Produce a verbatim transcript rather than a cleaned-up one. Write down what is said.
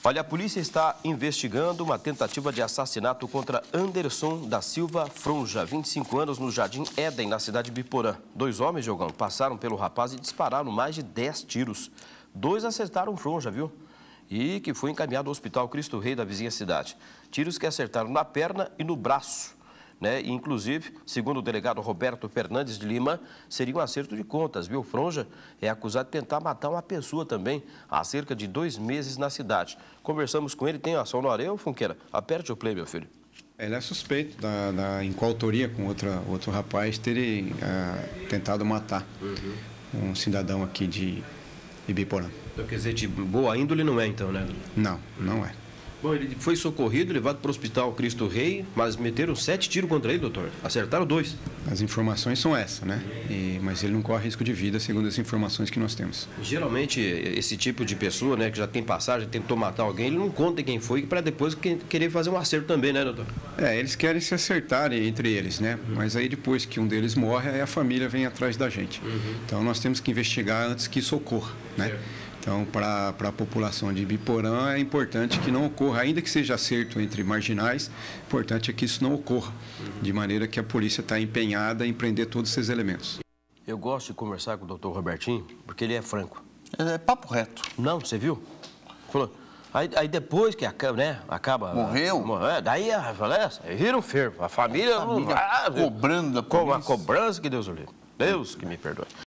Olha, a polícia está investigando uma tentativa de assassinato contra Anderson da Silva Fronja, vinte e cinco anos, no Jardim Éden, na cidade de Biporã. Dois homens, Diogão, passaram pelo rapaz e dispararam mais de dez tiros. Dois acertaram Fronja, viu? E que foi encaminhado ao Hospital Cristo Rei da vizinha cidade. Tiros que acertaram na perna e no braço. Né? E, inclusive, segundo o delegado Roberto Fernandes de Lima, seria um acerto de contas, viu? Fronja é acusado de tentar matar uma pessoa também há cerca de dois meses na cidade. Conversamos com ele, tem ação no Areia, Funqueira? Aperte o play, meu filho. Ele é suspeito da, da, em coautoria com outra, outro rapaz terem uh, tentado matar uhum. um cidadão aqui de Ibiporã. Então, quer dizer, de boa índole não é, então, né? Não, não é. Bom, ele foi socorrido, levado para o Hospital Cristo Rei, mas meteram sete tiros contra ele, doutor. Acertaram dois. As informações são essas, né? E, mas ele não corre risco de vida, segundo as informações que nós temos. Geralmente, esse tipo de pessoa, né, que já tem passagem, tentou matar alguém, ele não conta quem foi, para depois querer fazer um acerto também, né, doutor? É, eles querem se acertar entre eles, né? Uhum. Mas aí depois que um deles morre, aí a família vem atrás da gente. Uhum. Então nós temos que investigar antes que isso ocorra, né? Certo. Então, para a população de Ibiporã, é importante que não ocorra, ainda que seja acerto entre marginais, importante é que isso não ocorra, de maneira que a polícia está empenhada em prender todos esses elementos. Eu gosto de conversar com o doutor Robertinho, porque ele é franco. É papo reto. Não, você viu? Falou, aí, aí depois que acaba, né, acaba... Morreu? Morreu, daí a falência, vira um fervo. A família... A família ah, cobrando da com polícia. a cobrança que Deus o livre. Deus que me perdoe.